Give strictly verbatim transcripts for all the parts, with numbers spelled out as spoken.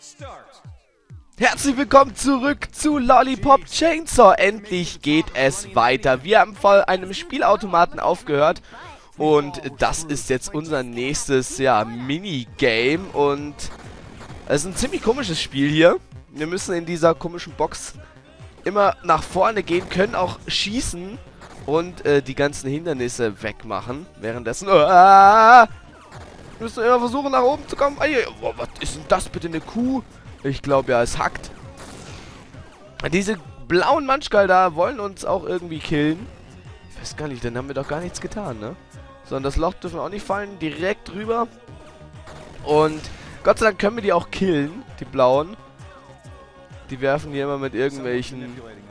Herzlich willkommen zurück zu Lollipop Chainsaw. Endlich geht es weiter. Wir haben vor einem Spielautomaten aufgehört. Und das ist jetzt unser nächstes, ja, Minigame. Und es ist ein ziemlich komisches Spiel hier. Wir müssen in dieser komischen Box immer nach vorne gehen, können auch schießen und äh, die ganzen Hindernisse wegmachen. Währenddessen... Uh, wir müssen immer versuchen, nach oben zu kommen. Oh, was ist denn das bitte, eine Kuh? Ich glaube ja, es hackt. Diese blauen Manschgal da wollen uns auch irgendwie killen. Ich weiß gar nicht, dann haben wir doch gar nichts getan, ne? Sondern das Loch dürfen wir auch nicht fallen. Direkt rüber. Und Gott sei Dank können wir die auch killen, die blauen. Die werfen hier immer mit irgendwelchen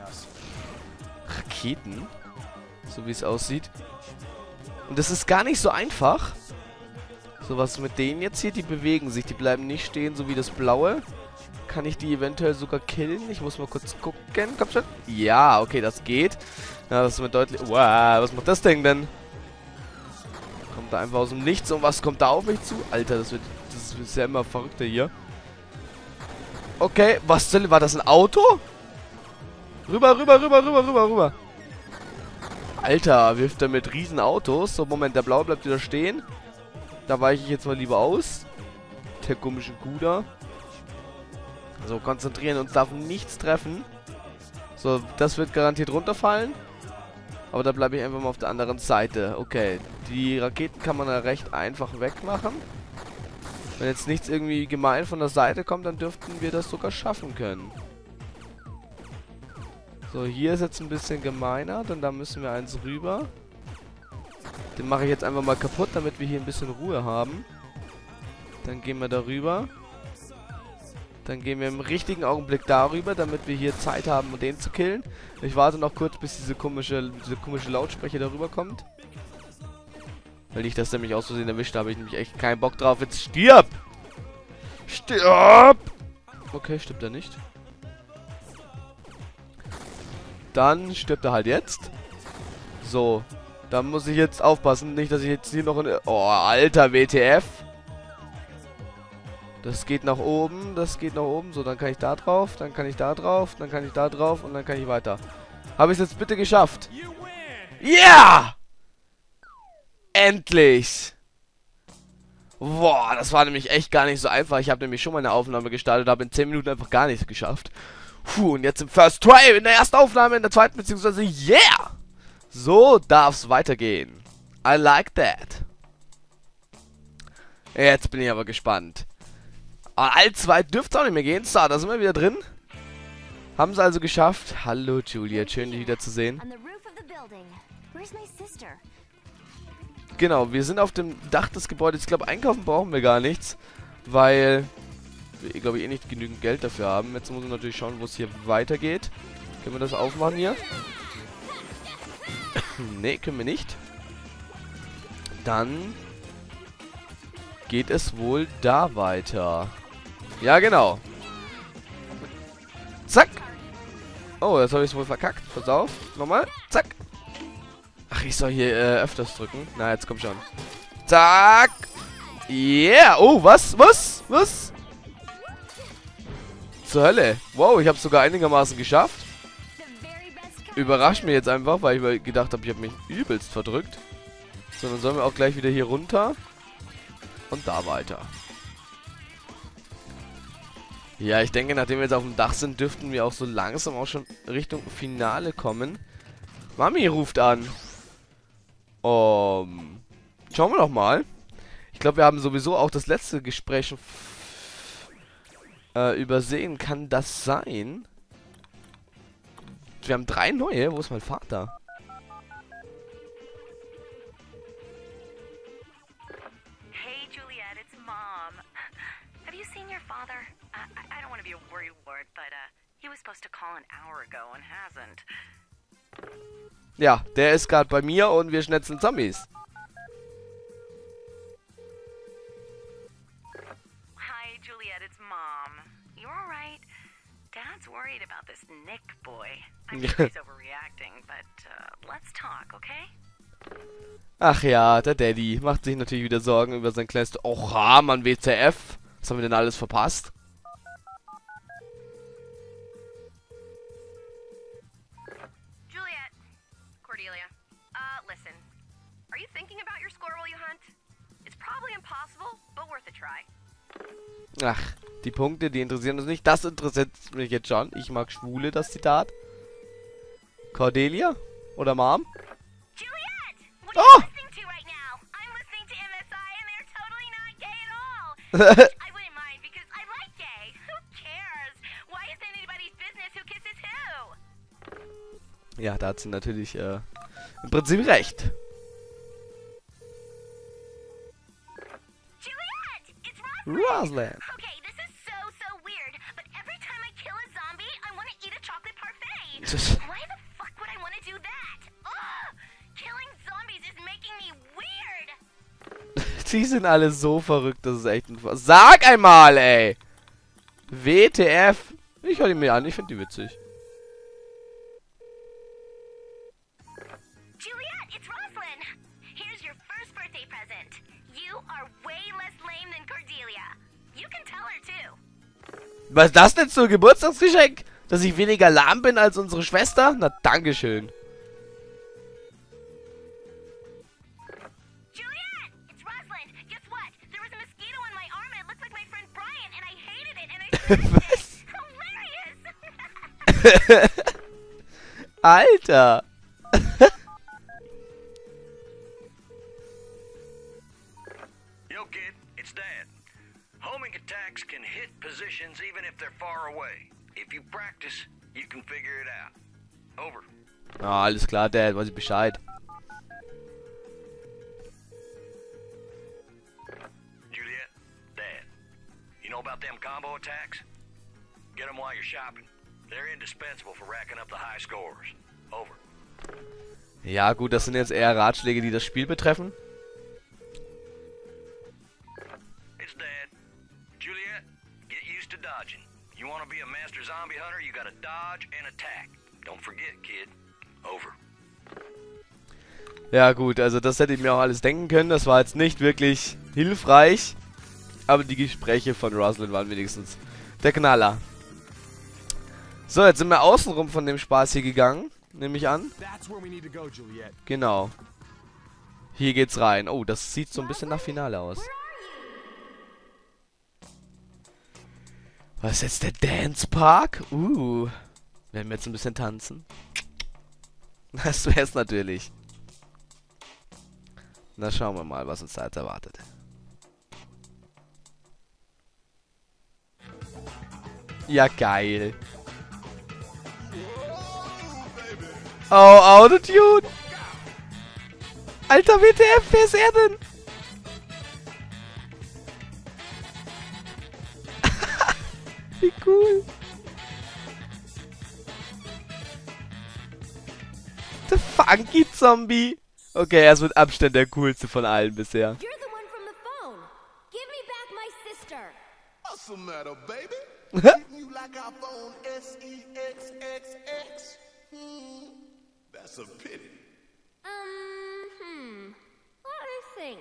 Raketen. So wie es aussieht. Und das ist gar nicht so einfach. So, was mit denen jetzt hier? Die bewegen sich. Die bleiben nicht stehen, so wie das blaue. Kann ich die eventuell sogar killen? Ich muss mal kurz gucken. Komm schon. Ja, okay, das geht. Ja, das ist mir deutlich... Wow, was macht das Ding denn? Kommt da einfach aus dem Nichts. Und was kommt da auf mich zu? Alter, das wird... Das ist ja immer verrückter hier. Okay, was soll... War das ein Auto? Rüber, rüber, rüber, rüber, rüber, rüber. Alter, wirft er mit riesen Autos. So, Moment, der blaue bleibt wieder stehen. Da weiche ich jetzt mal lieber aus. Der komische Kuh da. So, konzentrieren, uns darf nichts treffen. So, das wird garantiert runterfallen. Aber da bleibe ich einfach mal auf der anderen Seite. Okay, die Raketen kann man ja recht einfach wegmachen. Wenn jetzt nichts irgendwie gemein von der Seite kommt, dann dürften wir das sogar schaffen können. So, hier ist jetzt ein bisschen gemeiner, denn da müssen wir eins rüber. Den mache ich jetzt einfach mal kaputt, damit wir hier ein bisschen Ruhe haben. Dann gehen wir darüber. Dann gehen wir im richtigen Augenblick darüber, damit wir hier Zeit haben, um den zu killen. Ich warte noch kurz, bis diese komische, diese komische Lautsprecher darüber kommt. Weil ich das nämlich aus Versehen erwischt habe, ich nämlich echt keinen Bock drauf. Jetzt stirb! Stirb! Okay, stirbt er nicht. Dann stirbt er halt jetzt. So. Dann muss ich jetzt aufpassen, nicht, dass ich jetzt hier noch in... Oh, alter W T F. Das geht nach oben, das geht nach oben. So, dann kann ich da drauf, dann kann ich da drauf, dann kann ich da drauf und dann kann ich weiter. Habe ich es jetzt bitte geschafft? Ja! Yeah! Endlich! Boah, das war nämlich echt gar nicht so einfach. Ich habe nämlich schon mal eine Aufnahme gestartet, habe in zehn Minuten einfach gar nichts geschafft. Puh, und jetzt im First Try, in der ersten Aufnahme, in der zweiten, beziehungsweise yeah! So darf's weitergehen. I like that. Jetzt bin ich aber gespannt. Aber allzu weit dürfte es auch nicht mehr gehen. So, da sind wir wieder drin. Haben es also geschafft. Hallo Juliet, schön dich wieder zu sehen. Genau, wir sind auf dem Dach des Gebäudes. Ich glaube, einkaufen brauchen wir gar nichts. Weil wir, glaube ich, eh nicht genügend Geld dafür haben. Jetzt muss man natürlich schauen, wo es hier weitergeht. Können wir das aufmachen hier? Ne, können wir nicht. Dann geht es wohl da weiter. Ja, genau. Zack. Oh, das habe ich wohl verkackt. Pass auf. Nochmal. Zack. Ach, ich soll hier äh, öfters drücken. Na, jetzt komm schon. Zack. Yeah. Oh, was? Was? Was? Zur Hölle. Wow, ich habe es sogar einigermaßen geschafft. Überrascht mich jetzt einfach, weil ich mir gedacht habe, ich habe mich übelst verdrückt. So, dann sollen wir auch gleich wieder hier runter. Und da weiter. Ja, ich denke, nachdem wir jetzt auf dem Dach sind, dürften wir auch so langsam auch schon Richtung Finale kommen. Mami ruft an. Um, schauen wir doch mal. Ich glaube, wir haben sowieso auch das letzte Gespräch äh, übersehen. Kann das sein? Wir haben drei neue. Wo ist mein Vater? Hey Juliet, it's Mom. Have you seen your father? I, I don't want to be a worrywart, but uh, he was supposed to call an hour ago and hasn't. Ja, der ist gerade bei mir und wir schnetzeln Zombies. Hi Juliet, it's Mom. You alright? Dad's worried about this Nick boy. I'm sure he's overreacting, but uh, let's talk, okay? Ach ja, der Daddy macht sich natürlich wieder Sorgen über sein kleines... Oha, Mann, W T F. Was haben wir denn alles verpasst? try. Ach, die Punkte, die interessieren uns nicht. Das interessiert mich jetzt schon. Ich mag Schwule, das Zitat. Cordelia? Oder Mom? Juliet! What Oh! are you listening to right now? I'm listening to M S I and they're totally not gay at all. I wouldn't mind because I like gay. Who cares? Why is it anybody's business who kisses who? Ja, da hat sie natürlich äh, im Prinzip recht. Juliet! It's Rosalind! Rosalind. Okay, this is so, so weird, but every time I kill a zombie, I want to eat a chocolate parfait. Why the fuck would I want to do that? Ugh! Killing zombies is making me weird! Die sind alle so verrückt, das ist echt ein... Ver Sag einmal, ey! W T F. Ich höre die mir an, ich finde die witzig. Juliet, it's Rosalind! Here's your first birthday present. You are way less lame than Cordelia. You can tell her too. Was ist das denn für ein Geburtstagsgeschenk? Dass ich weniger lahm bin als unsere Schwester? Na, dankeschön. Juliet, it's Rosalind. Guess what? There was a mosquito on my arm and it looked like my friend Brian and I hated it and I squished it. Hilarious! Alter. Yo, kid, it's Dad. Homing attacks can hit positions even if they're far away. If you practice, you can figure it out. Over. Ah, alles klar, Dad, weiß ich Bescheid. Juliet, Dad, you know about them combo attacks? Get them while you're shopping. They're indispensable for racking up the high scores. Over. Ja, gut, das sind jetzt eher Ratschläge, die das Spiel betreffen. It's Dad. Juliet, get used to dodging. You want to be a master zombie hunter, you gotta dodge and attack. Don't forget, kid. Over. Ja, gut, also das hätte ich mir auch alles denken können. Das war jetzt nicht wirklich hilfreich. Aber die Gespräche von Rosalind waren wenigstens der Knaller. So, jetzt sind wir außenrum von dem Spaß hier gegangen. Nehme ich an. That's where we need to go, Juliet. Genau. Hier geht's rein. Oh, das sieht so ein bisschen nach Finale aus. Was ist jetzt der Dance Park? Uh. Werden wir jetzt ein bisschen tanzen? Das wär's natürlich. Na, schauen wir mal, was uns da jetzt erwartet. Ja, geil. Oh, Autotune. Alter, W T F, wer ist er denn? Wie cool. Der Funky Zombie. Okay, er ist mit Abstand der coolste von allen bisher. You're the one from the phone. Give me back my sister. What's the matter, baby? Treating you like our phone S E X X X? Hmm, that's a pity. Um, hmm. Let me think.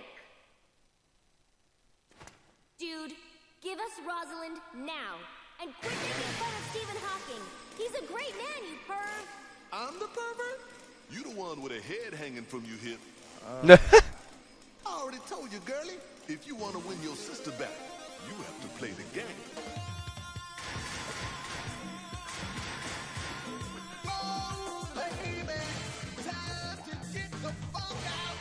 Dude, give us Rosalind now. And quit making fun of Stephen Hawking. He's a great man, you perv. I'm the pervert? You the one with a head hanging from your hip. I already told you, girlie, if you want to win your sister back, you have to play the game. Oh, baby, time to get the fuck out.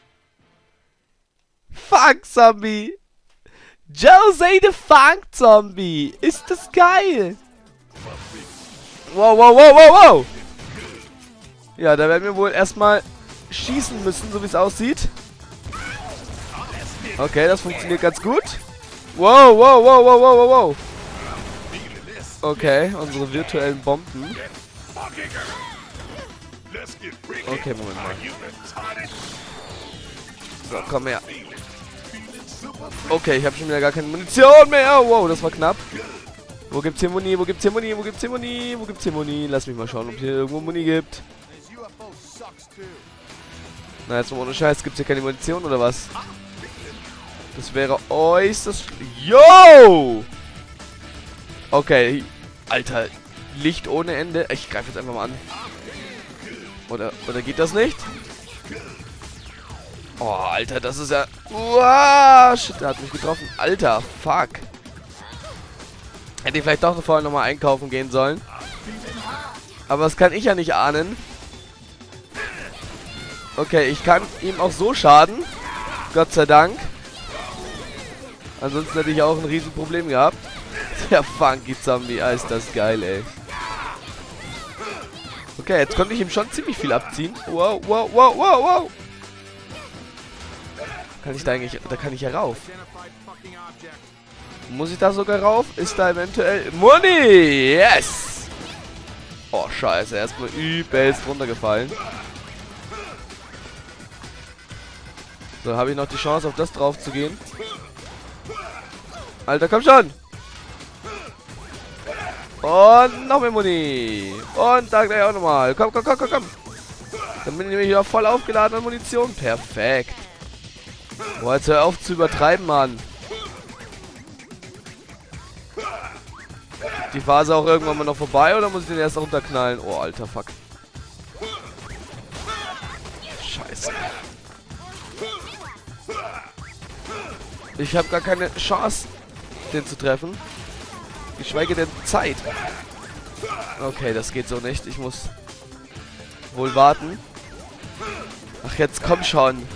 Funk Zombie. Jose the Funk Zombie. Ist das geil. Wow, wow, wow, wow, wow. Ja, da werden wir wohl erstmal schießen müssen, so wie es aussieht. Okay, das funktioniert ganz gut. Wow, wow, wow, wow, wow, wow, wow. Okay, unsere virtuellen Bomben. Okay, Moment mal. So, komm her. Okay, ich habe schon wieder gar keine Munition mehr. Wow, das war knapp. Wo gibt's hier Muni? Wo gibt's hier Muni? Wo gibt's hier Muni? Wo gibt's hier Muni? Lass mich mal schauen, ob hier irgendwo Muni gibt. Na, jetzt mal ohne Scheiß. Gibt's hier keine Munition oder was? Das wäre äußerst... Yo! Okay. Alter. Licht ohne Ende. Ich greife jetzt einfach mal an. Oder, oder geht das nicht? Oh, Alter, das ist ja... Uah, shit, der hat mich getroffen. Alter, fuck. Hätte ich vielleicht doch vorher nochmal einkaufen gehen sollen. Aber das kann ich ja nicht ahnen. Okay, ich kann ihm auch so schaden. Gott sei Dank. Ansonsten hätte ich auch ein Riesenproblem gehabt. Der Funky Zombie, ah, ist das geil, ey. Okay, jetzt konnte ich ihm schon ziemlich viel abziehen. Wow, wow, wow, wow, wow. Kann ich da eigentlich... Da kann ich ja rauf. Muss ich da sogar rauf? Ist da eventuell... Money! Yes! Oh, scheiße. Erstmal übelst runtergefallen. So, habe ich noch die Chance, auf das drauf zu gehen. Alter, komm schon! Und noch mehr Muni. Und da gleich auch nochmal. Komm, komm, komm, komm, komm. Dann bin ich nämlich wieder voll aufgeladen an Munition. Perfekt. Boah, jetzt hör auf zu übertreiben, Mann. Die Phase auch irgendwann mal noch vorbei oder muss ich den erst runterknallen? Oh, alter Fuck. Scheiße. Ich habe gar keine Chance, den zu treffen. Geschweige denn Zeit. Okay, das geht so nicht. Ich muss wohl warten. Ach, jetzt komm schon.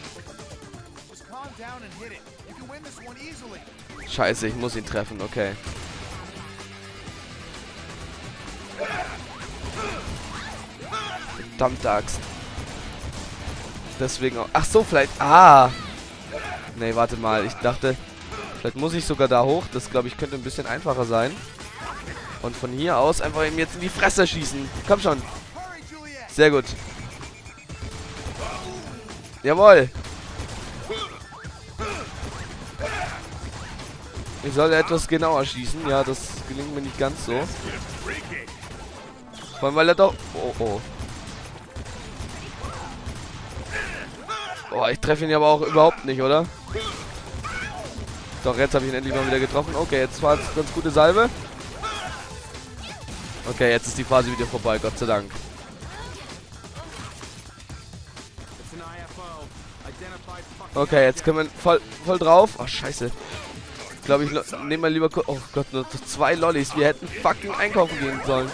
Scheiße, ich muss ihn treffen. Okay. Verdammte Axt. Deswegen auch. Ach so, vielleicht. Ah. Nee, warte mal. Ich dachte... Vielleicht muss ich sogar da hoch. Das, glaube ich, könnte ein bisschen einfacher sein. Und von hier aus einfach ihm jetzt in die Fresse schießen. Komm schon. Sehr gut. Jawohl. Ich soll etwas genauer schießen. Ja, das gelingt mir nicht ganz so. Vor allem, weil er doch... Oh, oh. Oh, ich treffe ihn ja aber auch überhaupt nicht, oder? Doch, jetzt habe ich ihn endlich mal wieder getroffen. Okay, jetzt war es ganz gute Salve. Okay, jetzt ist die Phase wieder vorbei, Gott sei Dank. Okay, jetzt können wir voll, voll drauf. Oh, scheiße. Ich glaube, ich nehme mal lieber... Oh Gott, nur zwei Lollis. Wir hätten fucking einkaufen gehen sollen.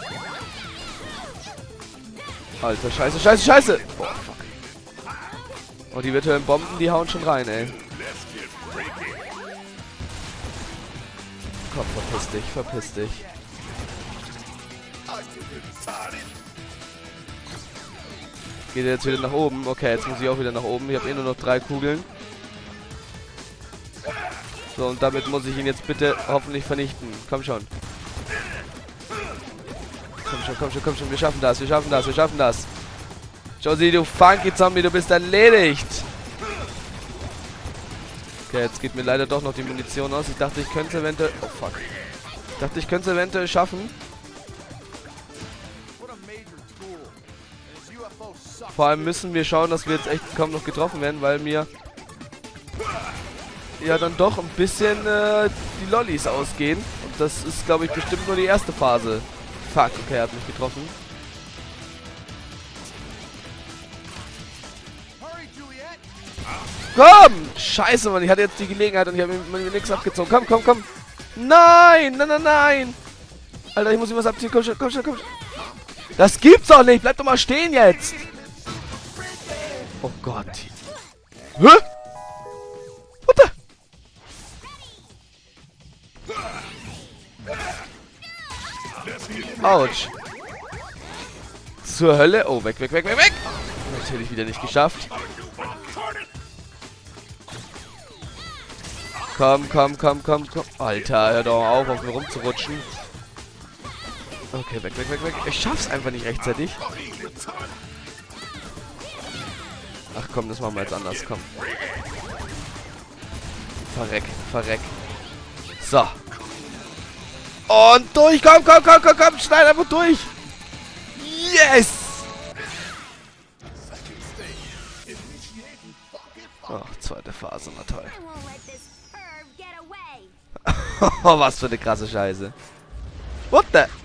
Alter, scheiße, scheiße, scheiße. Oh, fuck. Oh, die virtuellen Bomben, die hauen schon rein, ey. Komm, verpiss dich, verpiss dich. Geht jetzt wieder nach oben. Okay, jetzt muss ich auch wieder nach oben. Ich habe eh nur noch drei Kugeln. So, und damit muss ich ihn jetzt bitte hoffentlich vernichten. Komm schon. Komm schon, komm schon, komm schon. Wir schaffen das, wir schaffen das, wir schaffen das. Josie, du Funky Zombie, du bist erledigt. Okay, jetzt geht mir leider doch noch die Munition aus. Ich dachte, ich könnte es eventuell... Oh, fuck. Ich dachte, ich könnte es eventuell schaffen. Vor allem müssen wir schauen, dass wir jetzt echt kaum noch getroffen werden, weil mir... ja, dann doch ein bisschen äh, die Lollis ausgehen. Und das ist, glaube ich, bestimmt nur die erste Phase. Fuck, okay, er hat mich getroffen. Komm! Scheiße, Mann, ich hatte jetzt die Gelegenheit und ich habe mir nichts abgezogen. Komm, komm, komm! Nein! Nein, nein, nein! Alter, ich muss ihm was abziehen. Komm schon, komm schon, komm schon. Das gibt's doch nicht! Bleib doch mal stehen jetzt! Oh Gott. Hä? What the? Autsch. Zur Hölle. Oh, weg, weg, weg, weg, weg. Natürlich wieder nicht geschafft. Komm, komm, komm, komm, komm. Alter, hör doch auf, auf mir rumzurutschen. Okay, weg, weg, weg, weg. Ich schaff's einfach nicht rechtzeitig. Ach komm, das machen wir jetzt anders, komm. Verreck, verreck. So. Und durch, komm, komm, komm, komm, komm, schneid einfach durch. Yes! Oh, zweite Phase, na toll. Oh, was für eine krasse Scheiße. What the?